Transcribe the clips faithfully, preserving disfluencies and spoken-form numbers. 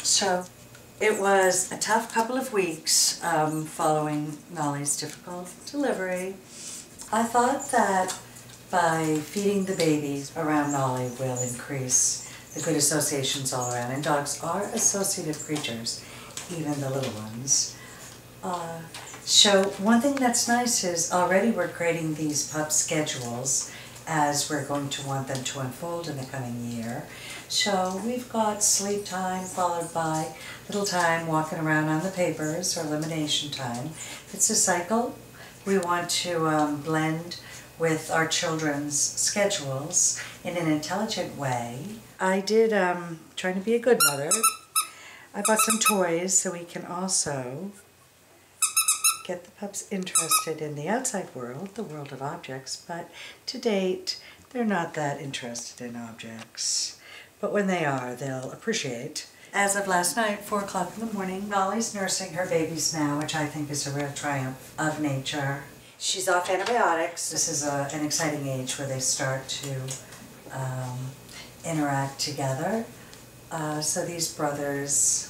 So it was a tough couple of weeks um, following Nolly's difficult delivery. I thought that by feeding the babies around Nolly will increase the good associations all around. And dogs are associative creatures, even the little ones. Uh, so one thing that's nice is already we're creating these pup schedules as we're going to want them to unfold in the coming year. So we've got sleep time followed by little time walking around on the papers, or elimination time. It's a cycle. We want to um, blend with our children's schedules in an intelligent way. I did, um, trying to be a good mother, I bought some toys so we can also get the pups interested in the outside world, the world of objects, but to date, they're not that interested in objects. But when they are, they'll appreciate. As of last night, four o'clock in the morning, Nolly's nursing her babies now, which I think is a real triumph of nature. She's off antibiotics. This is a, an exciting age where they start to um, interact together. Uh, so these brothers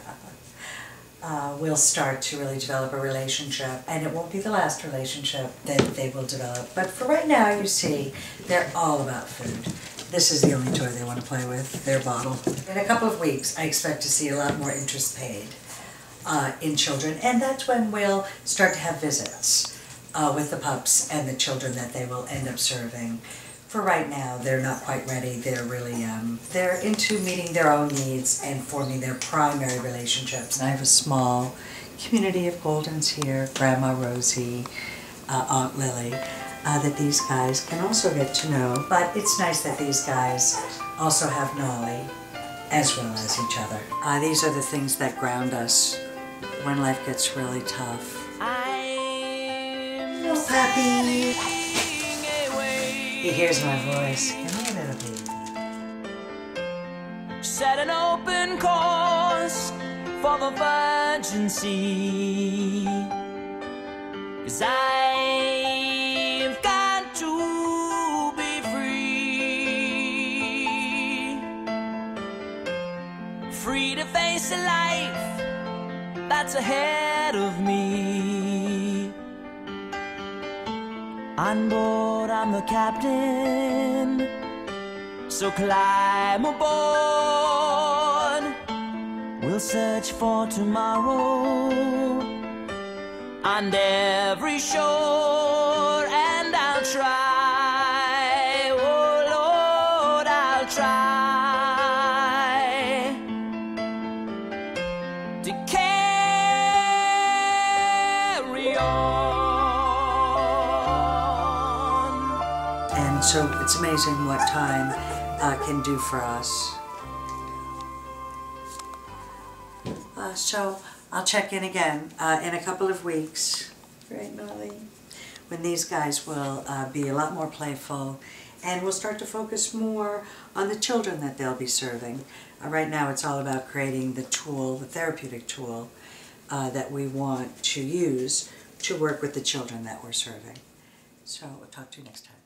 uh, will start to really develop a relationship, and it won't be the last relationship that they will develop. But for right now, you see, they're all about food. This is the only toy they want to play with, their bottle. In a couple of weeks, I expect to see a lot more interest paid uh, in children, and that's when we'll start to have visits uh, with the pups and the children that they will end up serving. For right now, they're not quite ready. They're really, um, they're into meeting their own needs and forming their primary relationships. And I have a small community of Goldens here, Grandma Rosie, uh, Aunt Lily, uh, that these guys can also get to know. But it's nice that these guys also have Nolly as well as each other. Uh, these are the things that ground us when life gets really tough. Little puppy. He hears my voice. Come here, little baby. Set an open course for the virgin sea, 'cause I've got to be free, free to face a life that's ahead of me. On board, I'm the captain, so climb aboard. We'll search for tomorrow on every shore, and I'll try, oh Lord, I'll try to carry on. And so it's amazing what time uh, can do for us. Uh, so I'll check in again uh, in a couple of weeks, right, Nolly? When these guys will uh, be a lot more playful, and we'll start to focus more on the children that they'll be serving. Uh, right now it's all about creating the tool, the therapeutic tool, uh, that we want to use to work with the children that we're serving. So we'll talk to you next time.